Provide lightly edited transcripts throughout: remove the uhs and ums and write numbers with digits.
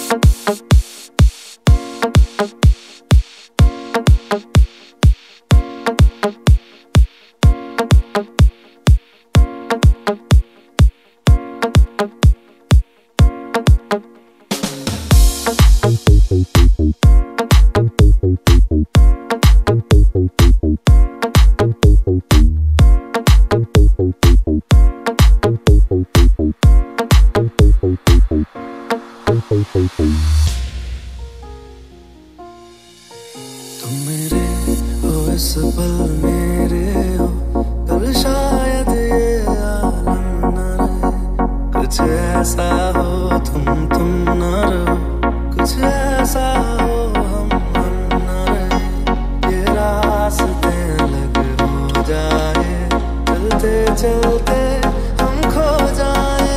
तुम मेरे हो इस पल मेरे हो, कल शायद ये आलम न रहे। कुछ ऐसा हो तुम न रहो, कुछ ऐसा हो हम न रहे। ये रास्ते अलग हो जाए, चलते चलते हम खो जाए।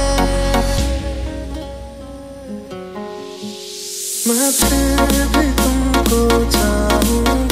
मैं फिर भी तुमको चाहूं।